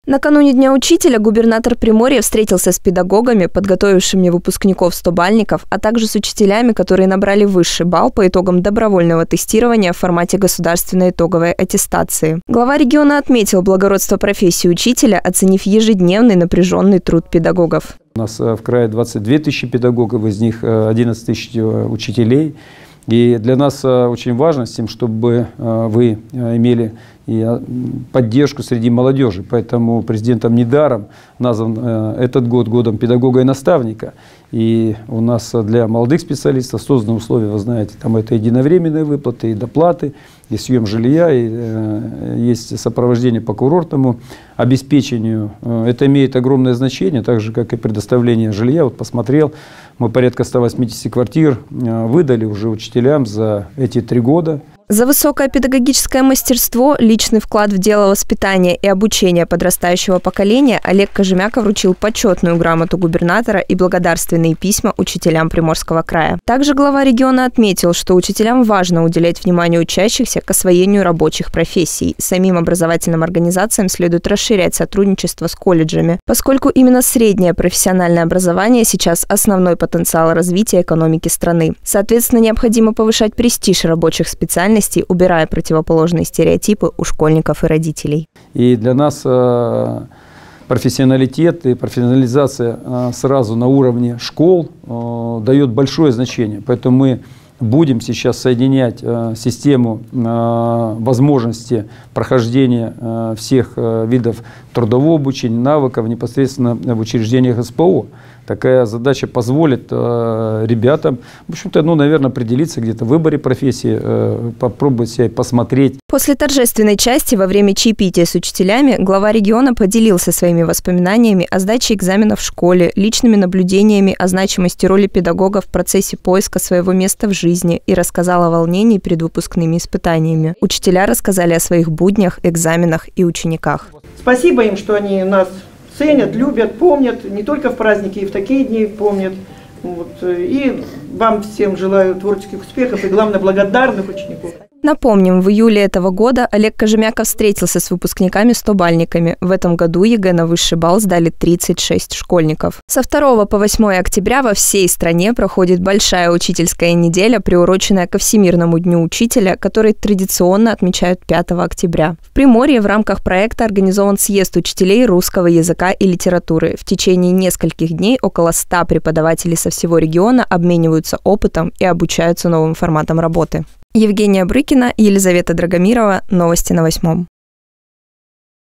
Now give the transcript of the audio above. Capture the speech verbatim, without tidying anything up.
Накануне Дня учителя губернатор Приморья встретился с педагогами, подготовившими выпускников-стобальников, а также с учителями, которые набрали высший балл по итогам добровольного тестирования в формате государственной итоговой аттестации. Глава региона отметил благородство профессии учителя, оценив ежедневный напряженный труд педагогов. У нас в крае двадцать две тысячи педагогов, из них одиннадцать тысяч учителей. И для нас очень важно с тем, чтобы вы имели и поддержку среди молодежи. Поэтому президентом недаром назван этот год годом педагога и наставника. И у нас для молодых специалистов созданы условия, вы знаете, там это единовременные выплаты, и доплаты, и съем жилья, и э, есть сопровождение по курортному обеспечению. Это имеет огромное значение, так же, как и предоставление жилья. Вот посмотрел, мы порядка ста восьмидесяти квартир э, выдали уже учителям за эти три года. За высокое педагогическое мастерство, личный вклад в дело воспитания и обучения подрастающего поколения Олег Кожемяка вручил почетную грамоту губернатора и благодарственные письма учителям Приморского края. Также глава региона отметил, что учителям важно уделять внимание учащихся к освоению рабочих профессий. Самим образовательным организациям следует расширять сотрудничество с колледжами, поскольку именно среднее профессиональное образование сейчас основной потенциал развития экономики страны. Соответственно, необходимо повышать престиж рабочих специальностей, убирая противоположные стереотипы у школьников и родителей. И для нас э, профессионалитет и профессионализация э, сразу на уровне школ э, дает большое значение. Поэтому мы будем сейчас соединять э, систему э, возможности прохождения э, всех э, видов трудового обучения, навыков непосредственно в учреждениях СПО. Такая задача позволит э, ребятам, в общем-то, ну, наверное, определиться где-то в выборе профессии, э, попробовать себя посмотреть. После торжественной части во время чаепития с учителями глава региона поделился своими воспоминаниями о сдаче экзаменов в школе, личными наблюдениями о значимости роли педагога в процессе поиска своего места в жизни и рассказал о волнении перед выпускными испытаниями. Учителя рассказали о своих буднях, экзаменах и учениках. Спасибо им, что они нас ценят, любят, помнят, не только в праздники, и в такие дни помнят. Вот. И вам всем желаю творческих успехов и, главное, благодарных учеников. Напомним, в июле этого года Олег Кожемяка встретился с выпускниками-стобальниками. В этом году ЕГЭ на высший балл сдали тридцать шесть школьников. Со второго по восьмое октября во всей стране проходит большая учительская неделя, приуроченная ко Всемирному дню учителя, который традиционно отмечают пятого октября. В Приморье в рамках проекта организован съезд учителей русского языка и литературы. В течение нескольких дней около ста преподавателей со всего региона обмениваются опытом и обучаются новым форматам работы. Евгения Брыкина, Елизавета Драгомирова. Новости на восьмом.